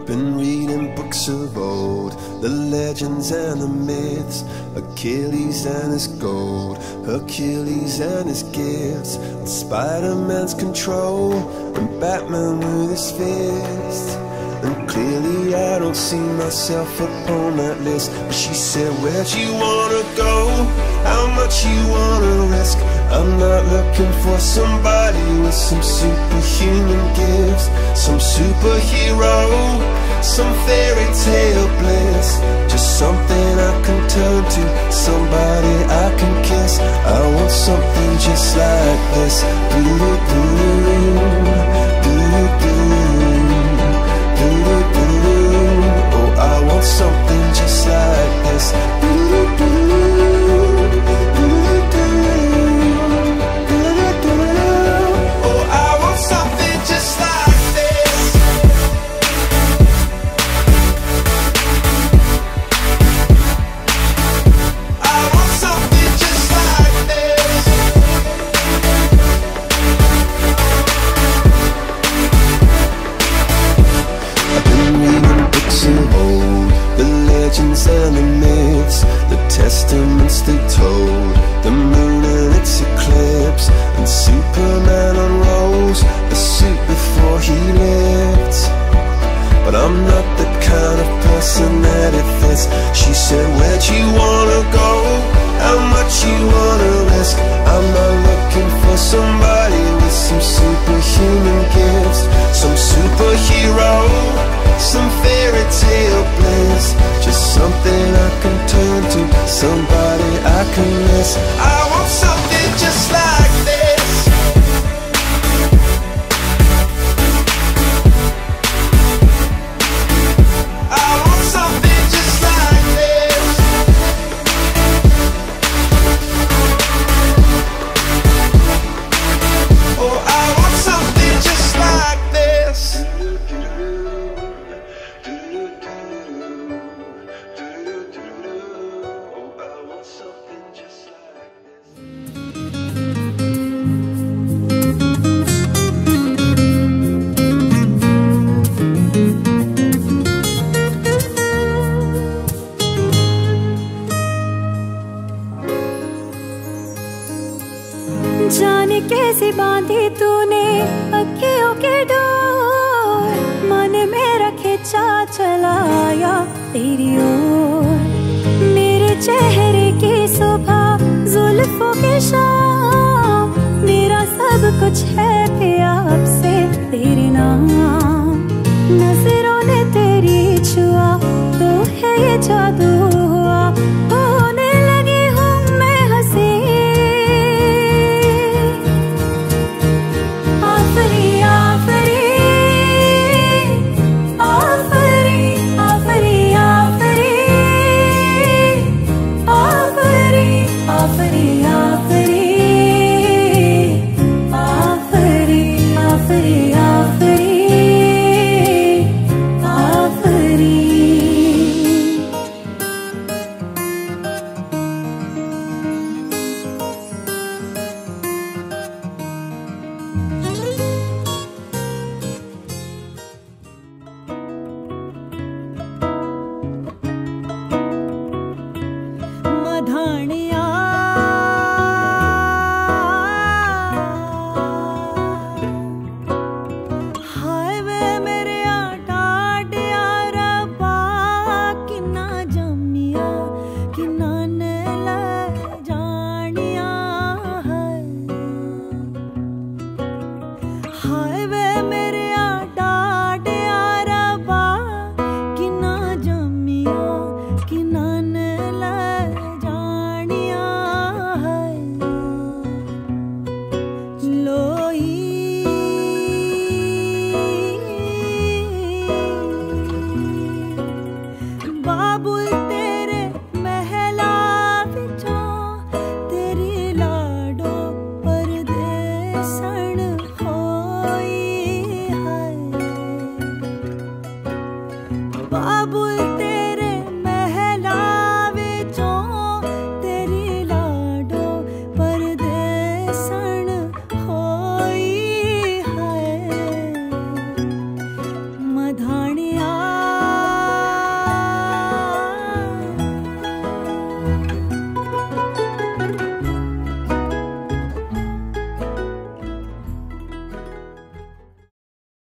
Been reading books of old, the legends and the myths, Achilles and his gold, Hercules and his gifts, and Spider-Man's control, and Batman with his fists. And clearly I don't see myself upon that list. But she said, where'd you wanna go? How much you wanna risk? I'm not looking for somebody with some superhuman gifts, some superhero, some fairy tale bliss. Just something I can turn to, somebody I can kiss. I want something just like this. Oh, I want something just like this. Oh, I want something just like this. I want something just like this. I've been reading books of old, the legends and the myths, the testaments they told, the moon and its eclipse, and Superman unrolls the suit before he lived. But I'm not the kind of person that it fits. She said, where'd you wanna go? How much you wanna risk? I'm not looking for somebody with some superhuman gifts, some superhero, some fairy tale bliss. Just something I can turn to, somebody I can miss. I want something just like this. I want something just like this. Oh, I want something just like this. Oh, I want something just like this. जाने कैसे बांधी तूने अखियों के door, मन मेरा खिंचा चलाया तेरी ओर। मेरे चेहरे की सुबह, जुल्फों की शाम, मेरा सब कुछ है